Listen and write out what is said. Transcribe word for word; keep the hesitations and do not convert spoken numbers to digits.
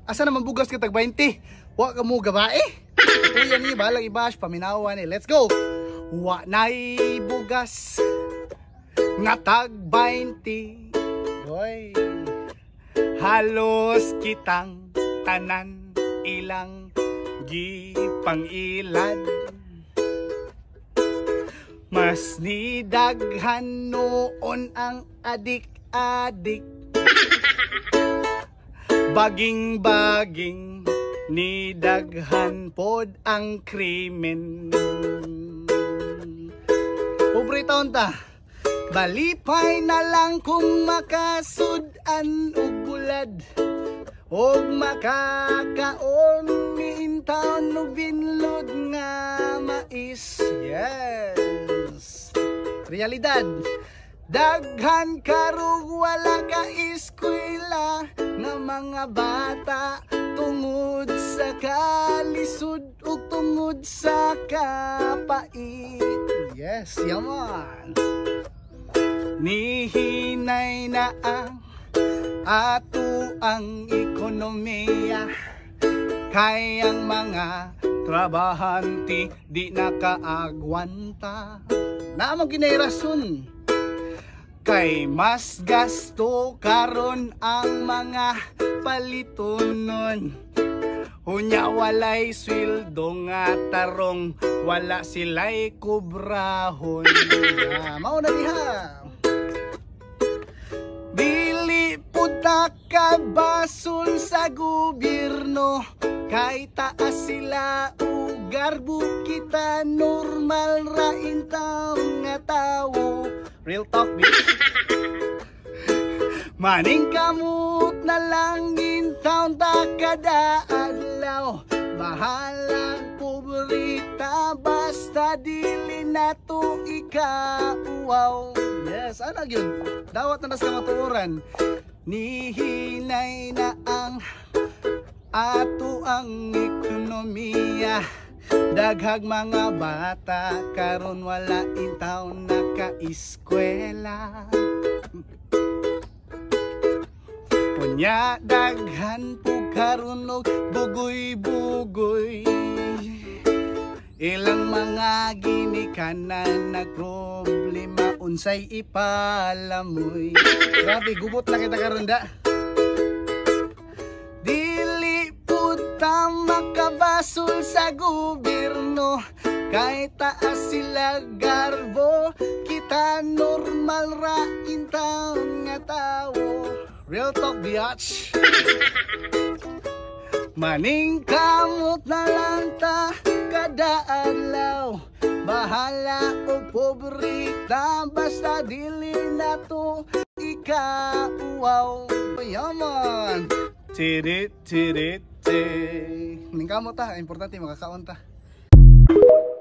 Asa naman bugas ka tag twenty? Wa ka mo gabae? Kuya ni balang ibash paminawa ni. Let's go. Wa nay bugas nga tag twenty. Boy. Halos kitang tanan ilang gipangilad. Mas ni daghan noon ang adik-adik. Baging-baging ni daghan pod ang krimen. Pobre taon ta. Balipay na lang kung makasud-an og bulad. Og makakaon ni taon no binlod nga mais. Yes. Realidad. Daghan karug wala ka eskwela nga mga bata tungod sa kalisud ug tungod sa kapait. Yes, yaman. Nihinay na ang ato ang ekonomiya. Kayang mga trabahante di nakaagwanta. Naamang ginayrason. Kay mas gasto karon ang mga palitonon. Unya walay sweldo nga tarong, wala sila'y kubrahon. Ah, mao na diha. Dili puta ka basol sa gobyerno. Kay taas sila o garbo kita, normal ra intang nga tawo. Real talk, bitch. Maning kamot na lang in town ta kada adlaw. Bahalang pobrita basta dili na to ikauaw. Yes, ano yun? Dawat na sa matuoran. Nihinay na ang ato ang ekonomiya. Daghag mga bata karon wala intaw naka-eskwela. Punya daghan po karon og bugoy-bugoy. Ilang mga ginikanan nagproblema unsay ipalamoy. Grabe gubot na kita karon da. Makabasol sa gobyerno. Kay taas sila garbo, kita normal ra intang nga tawo. Real talk, biatch. Maning kamot na lang ta kada adlaw. Bahala o pobrita basta dili na to ikauaw. Yaman. Tirit tirit. Ning kamot ta, importante makakaon ta.